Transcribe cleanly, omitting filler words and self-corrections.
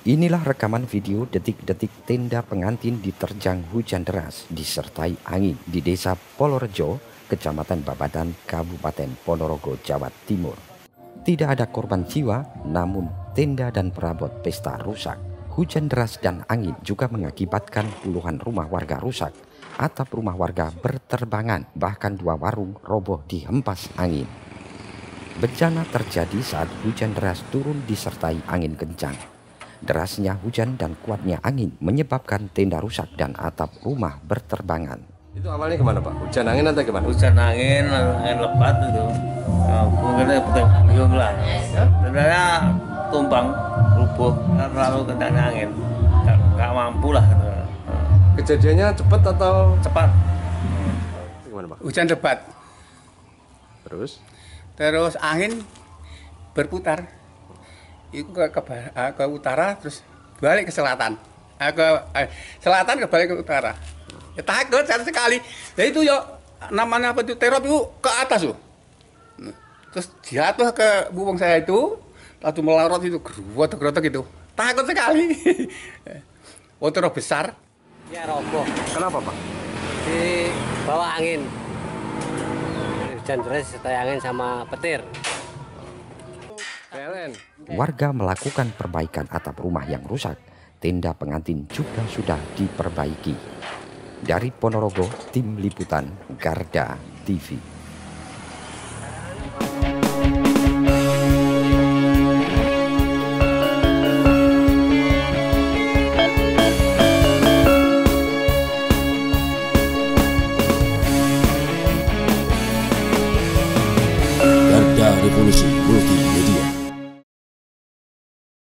Inilah rekaman video detik-detik tenda pengantin diterjang hujan deras disertai angin di Desa Polorejo, Kecamatan Babadan, Kabupaten Ponorogo, Jawa Timur. Tidak ada korban jiwa, namun tenda dan perabot pesta rusak. Hujan deras dan angin juga mengakibatkan puluhan rumah warga rusak. Atap rumah warga berterbangan, bahkan 2 warung roboh dihempas angin. Bencana terjadi saat hujan deras turun disertai angin kencang. Derasnya hujan dan kuatnya angin menyebabkan tenda rusak dan atap rumah berterbangan. Itu awalnya kemana Pak? Hujan angin atau gimana? Hujan angin lebat itu. Mungkin puting lah. Tendanya tumbang, rubuh, terlalu kencang angin. Nggak mampu lah. Kejadiannya cepat atau? Cepat. Gimana Pak? Hujan lebat. Terus Angin berputar. Itu ke utara terus balik ke selatan. Selatan kebalik ke utara. Ya takut sekali. Ya itu ya namanya apa itu terop itu ke atas tuh. Terus jatuh ke bubung saya itu, lalu melorot itu gerotok gitu. Takut sekali. Oh terop besar. Ya roboh. kenapa Pak? Di bawah angin. Hujan deras disertai angin sama petir. PLN. Warga melakukan perbaikan atap rumah yang rusak. Tenda pengantin juga sudah diperbaiki. Dari Ponorogo, tim liputan Garda TV. Garda Revolusi Multi